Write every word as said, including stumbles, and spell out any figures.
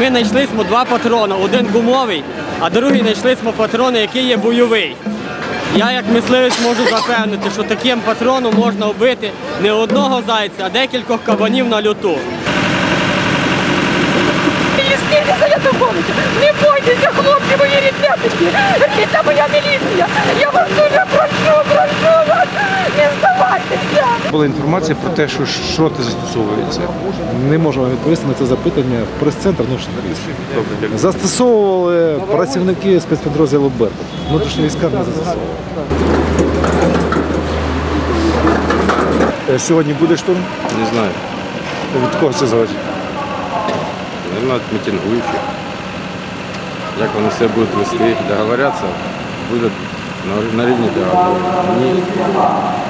ми знайшли два патрони, один гумовий, а другий знайшли патрони, який є бойовий. Я як мисливець можу запевнити, що таким патроном можна вбити не одного зайця, а декількох кабанів на люту. Не бойтеся, хлопці, мої ріднятики, рідна моя міліція, я вас дуже прошу, прошу вас, не здавайтеся. Була інформація про те, що шроти застосовуються. Не можу вам відповісти на це запитання. В прес-центр внутрішньої. Застосовували працівники спецпідрозділу «Беркут». Внутрішні війська не застосовували. Сьогодні буде штурм? Не знаю. Від кого це залежить? Наверное, от мітингуючих. Як вони себе будуть вести, договоряться, будуть на рівні договору.